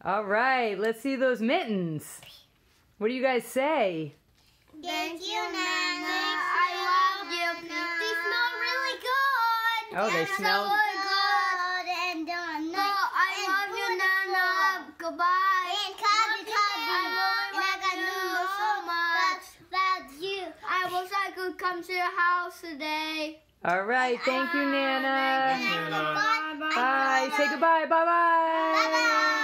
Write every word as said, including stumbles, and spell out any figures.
All right, let's see those mittens. What do you guys say? Thank you, Nana. I love you. They smell really good. Oh, they smell so good. And uh, no, I love you, Nana. Goodbye. And Cubby, Cubby. I love you so much. That's you. I wish I could come to your house today. All right, thank you, Nana. Thanks, Nana. Bye. Bye. Say goodbye. Bye-bye. Bye-bye.